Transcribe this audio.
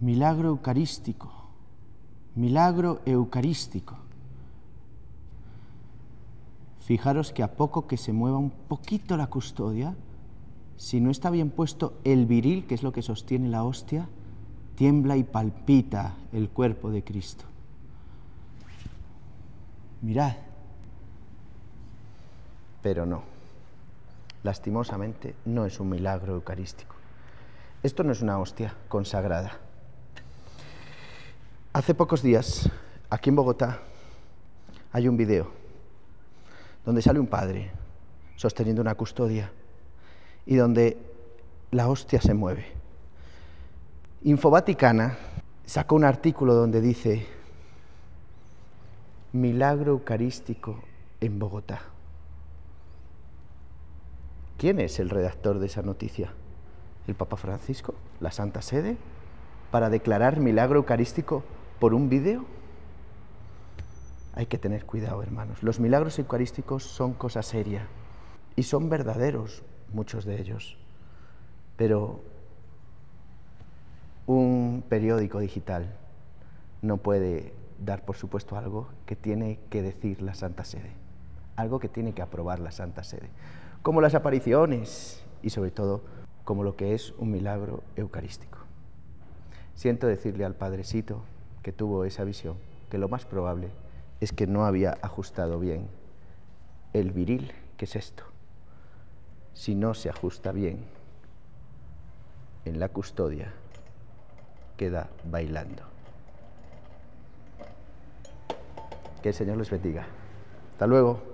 Milagro eucarístico, milagro eucarístico. Fijaros que a poco que se mueva un poquito la custodia, si no está bien puesto el viril, que es lo que sostiene la hostia, tiembla y palpita el cuerpo de Cristo. Mirad. Pero no, lastimosamente no es un milagro eucarístico. Esto no es una hostia consagrada. Hace pocos días, aquí en Bogotá, hay un video donde sale un padre sosteniendo una custodia y donde la hostia se mueve. Infovaticana sacó un artículo donde dice: milagro eucarístico en Bogotá. ¿Quién es el redactor de esa noticia? ¿El Papa Francisco? ¿La Santa Sede? ¿Para declarar milagro eucarístico por un vídeo? Hay que tener cuidado, hermanos. Los milagros eucarísticos son cosa seria y son verdaderos, muchos de ellos. Pero un periódico digital no puede dar por supuesto algo que tiene que decir la Santa Sede, algo que tiene que aprobar la Santa Sede, como las apariciones y sobre todo como lo que es un milagro eucarístico. Siento decirle al Padrecito que tuvo esa visión que lo más probable es que no había ajustado bien el viril, que es esto. Si no se ajusta bien en la custodia, queda bailando. Que el Señor les bendiga. Hasta luego.